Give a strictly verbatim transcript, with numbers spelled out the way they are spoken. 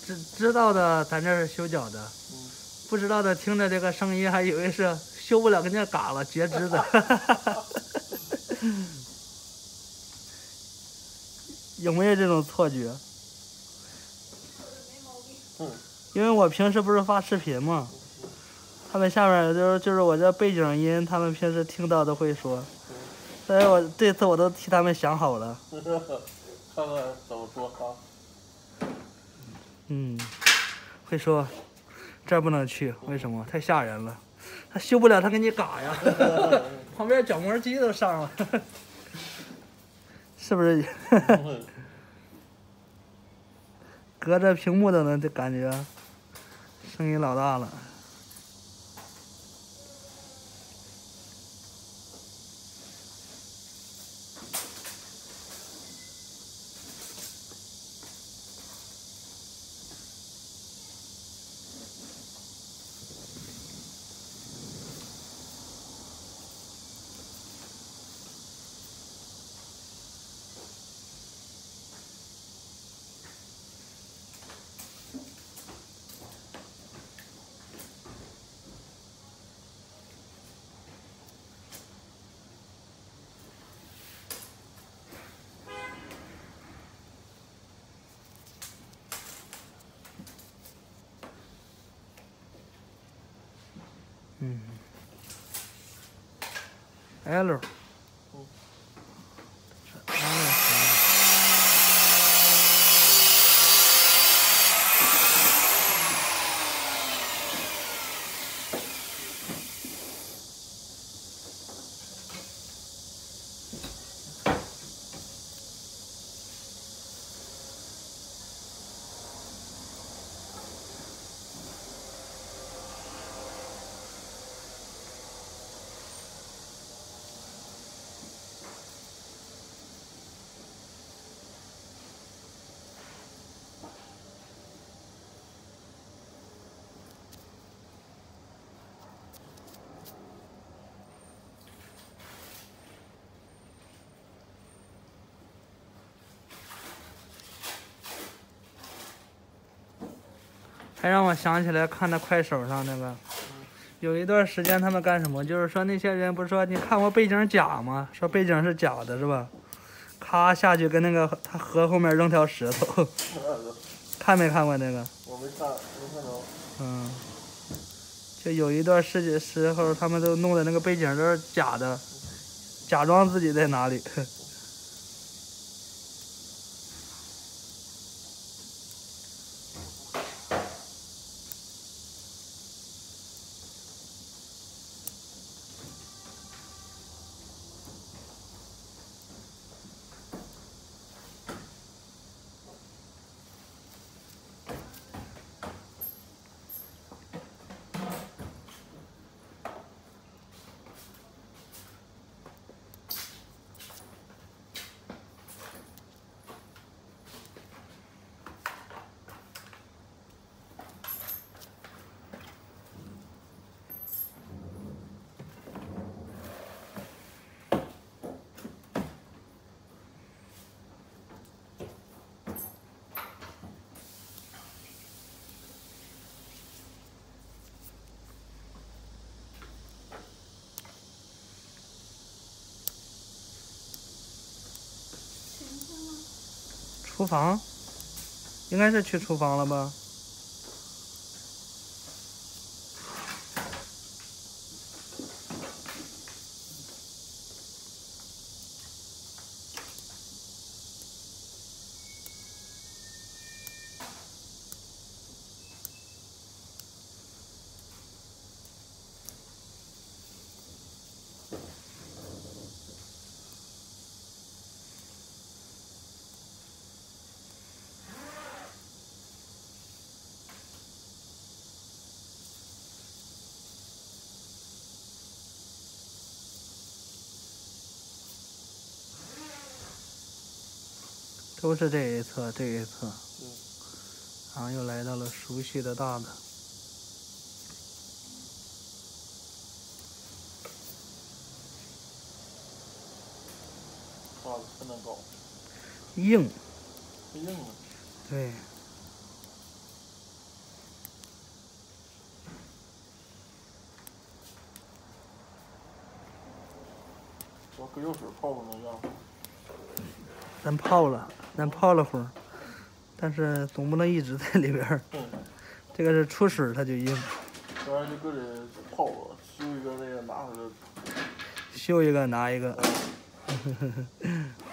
知知道的，咱这是修脚的，嗯、不知道的听着这个声音，还以为是修不了，跟那嘎了截肢的。有没有这种错觉？ 嗯， 因为我平时不是发视频嘛，他们下面就是就是我这背景音，他们平时听到都会说，所以我这次我都替他们想好了。 看看怎么说啊？ 嗯，会说这儿不能去，为什么？太吓人了，他修不了，他给你嘎呀，旁边角膜机都上了，是不是？隔着屏幕都能，这感觉声音老大了。嗯 ，L， 嗯 ，L。还让我想起来看那快手上那个，有一段时间他们干什么？就是说那些人不是说你看过背景假吗？说背景是假的，是吧？咔下去跟那个他河后面扔条石头，看没看过那个？ 我没看，没看着。 嗯，就有一段时时候，他们都弄的那个背景都是假的，假装自己在哪里。厨房，应该是去厨房了吧？都是这一侧，这一侧，嗯，然后又来到了熟悉的大的。 哇，真能搞。 硬。 硬啊。 对。 不用水泡不能让。 咱泡了，咱泡了会儿，但是总不能一直在里边儿。 嗯。 这个是出水它就硬。 不然就搁里泡了，修一个那个拿回来。 修一个拿一个。